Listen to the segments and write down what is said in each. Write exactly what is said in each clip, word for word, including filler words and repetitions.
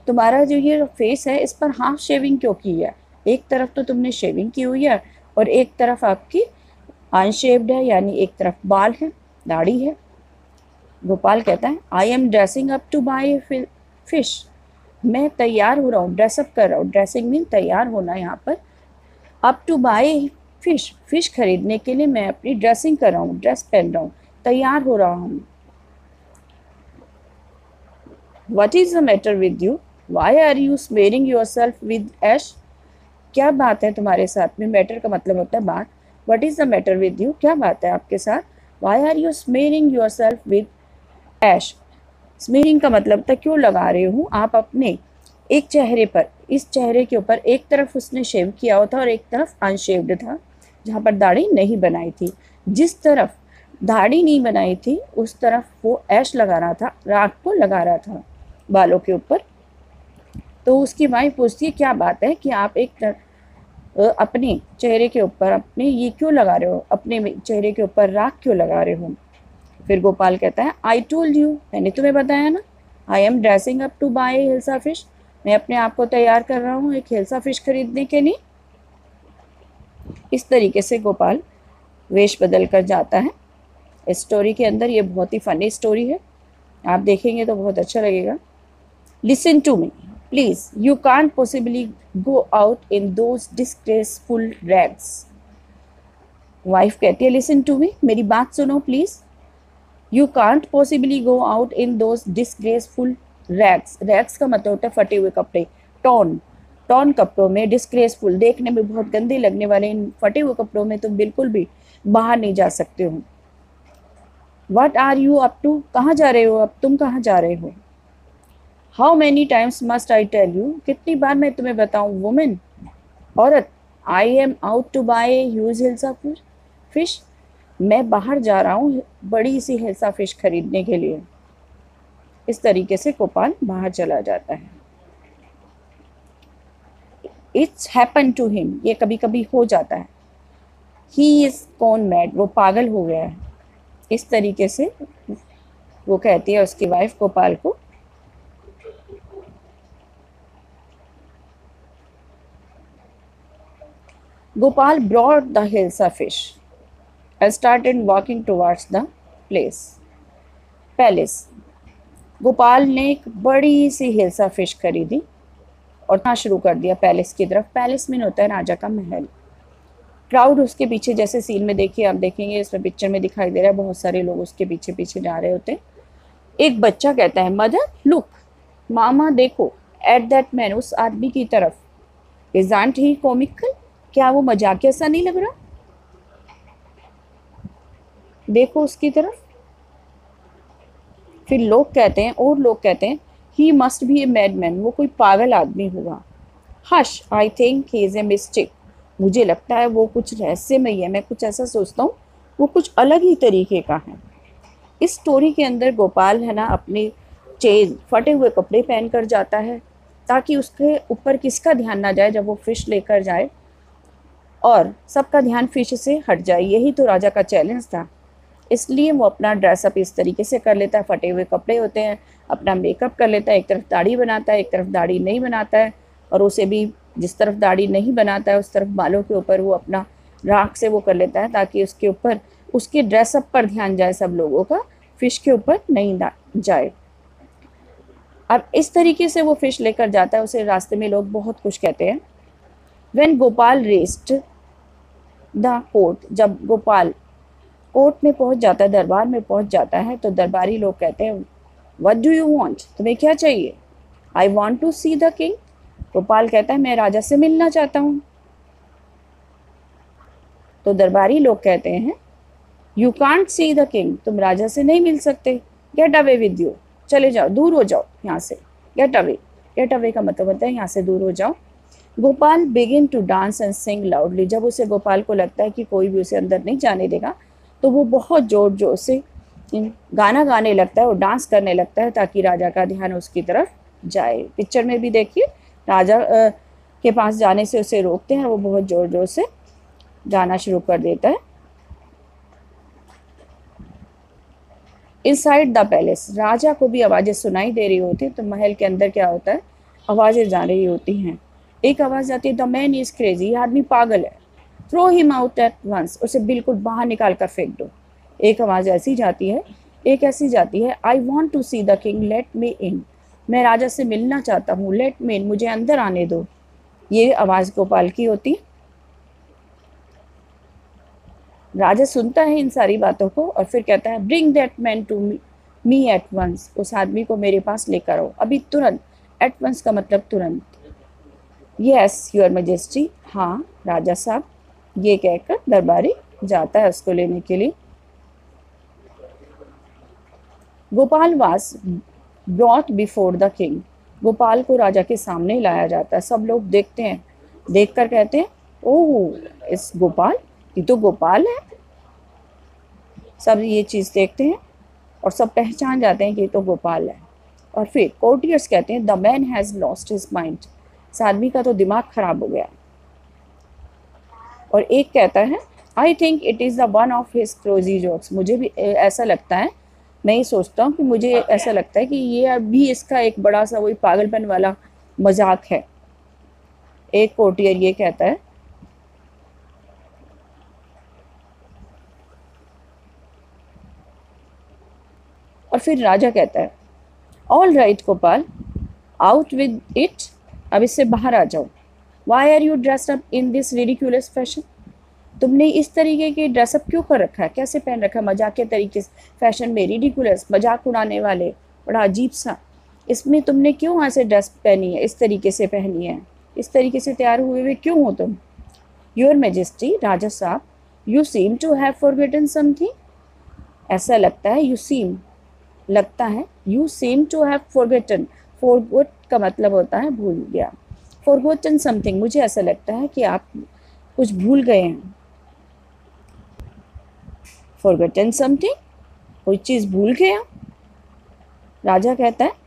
तुम्हारा जो ये फेस है इस पर हाफ शेविंग क्यों की है? एक तरफ तो तुमने शेविंग की हुई है और एक तरफ आपकी अनशेव्ड है, यानी एक तरफ बाल है, दाढ़ी है। गोपाल कहता है I am dressing up to buy fish. मैं तैयार हो रहा हूँ, ड्रेसअप कर रहा हूँ। ड्रेसिंग मीन तैयार होना यहाँ पर। Up to buy fish, fish खरीदने के लिए मैं अपनी ड्रेसिंग कर रहा हूँ, ड्रेस पहन रहा हूँ, तैयार हो रहा हूँ। What is the matter with you? Why are you smearing yourself with ash? क्या बात है तुम्हारे साथ में? मैटर का मतलब होता है बात। What is the matter with you? क्या बात है आपके साथ? Why are you smearing yourself with ash? Smearing का मतलब था क्यों लगा रहे हो आप अपने एक चेहरे पर, इस चेहरे के ऊपर एक तरफ उसने शेव किया हुआ था और एक तरफ अनशेव्ड था, जहाँ पर दाढ़ी नहीं बनाई थी। जिस तरफ दाढ़ी नहीं बनाई थी उस तरफ वो ऐश लगा रहा था, राख को लगा रहा था बालों के ऊपर। तो उसकी वाइफ पूछती है क्या बात है कि आप एक तरफ अपने चेहरे के ऊपर अपने ये क्यों लगा रहे हो, अपने चेहरे के ऊपर राख क्यों लगा रहे हो? फिर गोपाल कहता है आई टोल्ड यू, मैंने तुम्हें बताया ना, I am dressing up to buy hilsa fish. मैं अपने आप को तैयार कर रहा हूँ एक हिल्सा फिश खरीदने के लिए। इस तरीके से गोपाल वेश बदल कर जाता है। इस स्टोरी के अंदर ये बहुत ही फनी स्टोरी है, आप देखेंगे तो बहुत अच्छा लगेगा। Listen to me please, you can't possibly go out in those disgraceful rags. Wife कहती है लिसन टू मी, मेरी बात सुनो please. You can't possibly go out in those disgraceful rags. Rags का मतलब होता है फटे हुए कपड़े, टॉन टॉन कपड़ों में, डिस्ग्रेसफुल देखने में बहुत गंदे लगने वाले इन फटे हुए कपड़ों में तुम बिल्कुल भी बाहर नहीं जा सकते हो। What are you up to? कहाँ जा रहे हो अब तुम, कहाँ जा रहे हो? How many times must I tell you? कितनी बार मैं तुम्हें बताऊँ वुमेन, औरत। I am out to buy huge hilsa fish. मैं बाहर जा रहा हूँ बड़ी सी हिल्सा फिश खरीदने के लिए। इस तरीके से गोपाल बाहर चला जाता है। इट्स हैपन टू हिम, ये कभी कभी हो जाता है। ही इज कौन मैड, वो पागल हो गया है। इस तरीके से वो कहती है उसकी वाइफ गोपाल को। Gopal brought the hilsa fish and started walking towards the place. Palace. Gopal ने एक बड़ी सी हिल्सा फिश खरीदी और ना शुरू कर दिया पैलेस की तरफ। पैलेस में होता है राजा का महल। क्राउड उसके पीछे, जैसे सीन में देखिए आप देखेंगे इसमें पिक्चर में दिखाई दे रहा है, बहुत सारे लोग उसके पीछे पीछे जा रहे होते हैं। एक बच्चा कहता है मदर लुक, मामा देखो, एट दैट मैन, उस आदमी की तरफ। इज़न्ट ही कॉमिकल, क्या वो मजाकिया सा नहीं लग रहा? देखो उसकी तरफ। फिर लोग कहते हैं, और लोग कहते हैं he must be a madman, वो कोई पागल आदमी होगा। Hush, I think he is a mistake, मुझे लगता है वो कुछ रहस्यमय है, मैं कुछ ऐसा सोचता हूँ वो कुछ अलग ही तरीके का है। इस स्टोरी के अंदर गोपाल है ना अपने चेज फटे हुए कपड़े पहन कर जाता है ताकि उसके ऊपर किसका ध्यान ना जाए जब वो फिश लेकर जाए, और सबका ध्यान फिश से हट जाए। यही तो राजा का चैलेंज था। इसलिए वो अपना ड्रेसअप इस तरीके से कर लेता है, फटे हुए कपड़े होते हैं, अपना मेकअप कर लेता है, एक तरफ दाढ़ी बनाता है, एक तरफ दाढ़ी नहीं बनाता है, और उसे भी जिस तरफ दाढ़ी नहीं बनाता है उस तरफ बालों के ऊपर वो अपना राख से वो कर लेता है ताकि उसके ऊपर उसके ड्रेसअप पर ध्यान जाए सब लोगों का, फिश के ऊपर नहीं जाए। अब इस तरीके से वो फिश लेकर जाता है, उसे रास्ते में लोग बहुत कुछ कहते हैं। When Gopal raised the court, जब गोपाल कोर्ट में पहुंच जाता है, दरबार में पहुंच जाता है, तो दरबारी लोग कहते हैं व्हाट डू यू वांट, तुम्हें क्या चाहिए? I want to see the king. Gopal कहता है मैं राजा से मिलना चाहता हूँ। तो दरबारी लोग कहते हैं you can't see the king, तुम राजा से नहीं मिल सकते। गेट अवे विद यू, चले जाओ, दूर हो जाओ यहाँ से। गेट अवे, गेट अवे का मतलब होता है यहाँ से दूर हो जाओ। Gopal begin to dance and sing loudly, जब उसे गोपाल को लगता है कि कोई भी उसे अंदर नहीं जाने देगा तो वो बहुत जोर जोर से गाना गाने लगता है और डांस करने लगता है ताकि राजा का ध्यान उसकी तरफ जाए। पिक्चर में भी देखिए राजा के पास जाने से उसे रोकते हैं, वो बहुत जोर जोर से गाना शुरू कर देता है। इनसाइड द पैलेस, राजा को भी आवाज़ें सुनाई दे रही होती, तो महल के अंदर क्या होता है आवाज़ें जा रही होती हैं। एक आवाज़ जाती है, द मैन इज़ क्रेजी, ये आदमी पागल है, throw him out at once, उसे बिल्कुल बाहर निकाल कर फेंक दो। एक आवाज़ ऐसी जाती है, एक ऐसी जाती है, I want to see the king, let me in, मैं राजा से मिलना चाहता हूँ, लेट मी इन, मुझे अंदर आने दो। ये आवाज़ गोपाल की होती। राजा सुनता है इन सारी बातों को और फिर कहता है, bring that man to me at once, उस आदमी को मेरे पास लेकर आओ, अभी तुरंत। एट वंस का मतलब तुरंत। यस योर मैजेस्टी, हाँ राजा साहब, ये कहकर दरबारी जाता है उसको लेने के लिए। Gopal was brought before the king, Gopal को राजा के सामने लाया जाता है। सब लोग देखते हैं, देखकर कहते हैं, ओह इस गोपाल, ये तो गोपाल है। सब ये चीज़ देखते हैं और सब पहचान जाते हैं कि ये तो गोपाल है। और फिर कोर्टियर्स कहते हैं, the man has lost his mind, इस आदमी का तो दिमाग खराब हो गया। और एक कहता है, I think it is the one of his crazy jokes, मुझे भी ऐसा लगता है, मैं ये सोचता हूँ कि मुझे ऐसा लगता है कि ये अभी इसका एक बड़ा सा वही पागलपन वाला मजाक है। एक कोर्टियर ये कहता है। और फिर राजा कहता है, all right Gopal, out with it, अब इससे बाहर आ जाओ। Why are you dressed up in this ridiculous fashion, तुमने इस तरीके के ड्रेसअप क्यों कर रखा है, कैसे पहन रखा है, मजाक के तरीके से, फैशन में, रिडिकुलस, मजाक उड़ाने वाले, बड़ा अजीब सा, इसमें तुमने क्यों ऐसे ड्रेस पहनी है, इस तरीके से पहनी है, इस तरीके से तैयार हुए हुए क्यों हो तुम। योर मैजेस्टी, राजा साहब, you seem to have forgotten something, ऐसा लगता है, यू सीम लगता है, you seem to have forgotten, forgot का मतलब होता है भूल गया, फॉरगोटन समथिंग, मुझे ऐसा लगता है कि आप कुछ भूल गए हैं। फॉरगेटन समथिंग, कोई चीज़ भूल गया, राजा कहता है।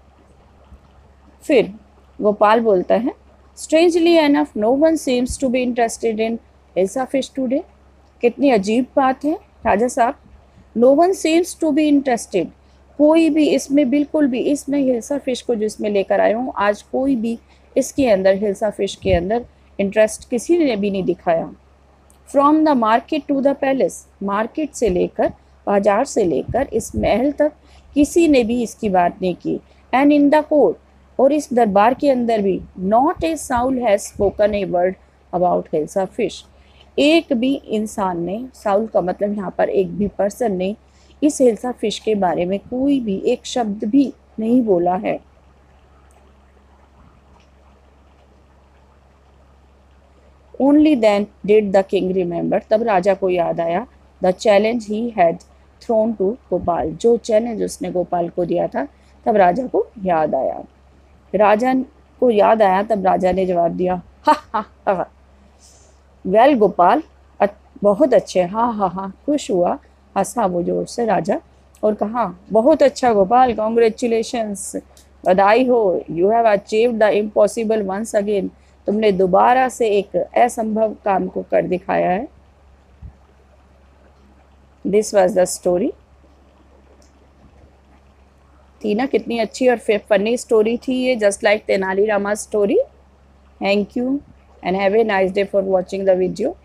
फिर गोपाल बोलता है, strangely enough no one seems to be interested in hilsa fish today, कितनी अजीब बात है राजा साहब, no one seems to be interested, कोई भी इसमें, बिल्कुल भी इसमें हिल्सा फिश को जिसमें लेकर आया हूँ आज, कोई भी इसके अंदर, हिल्सा फिश के अंदर इंटरेस्ट किसी ने भी नहीं दिखाया। From the market to the palace, market से लेकर, बाजार से लेकर इस महल तक किसी ने भी इसकी बात नहीं की। एंड इन द कोर्ट, और इस दरबार के अंदर भी, not a soul has spoken a word about hilsa fish, एक भी इंसान ने, साउल का मतलब यहाँ पर एक भी पर्सन ने, इस हिल्सा फिश के बारे में कोई भी एक शब्द भी नहीं बोला है। Only then did the king remember, तब राजा को याद आया, the challenge he had thrown to Gopal, जो चैलेंज उसने गोपाल को दिया था, तब राजा को याद आया। राजा को याद आया तब राजा ने जवाब दिया, हा हा हा, वेल गोपाल, बहुत अच्छे, हाँ हाँ हाँ, खुश हुआ, हंसा वो जोर से राजा और कहा, बहुत अच्छा गोपाल, कॉन्ग्रेचुलेशंस, बधाई हो, you have achieved the impossible once again, तुमने दोबारा से एक असंभव काम को कर दिखाया है। This was the story. थी ना कितनी अच्छी और फनी स्टोरी थी ये, just like Tenali Rama story. Thank you and have a nice day for watching the video.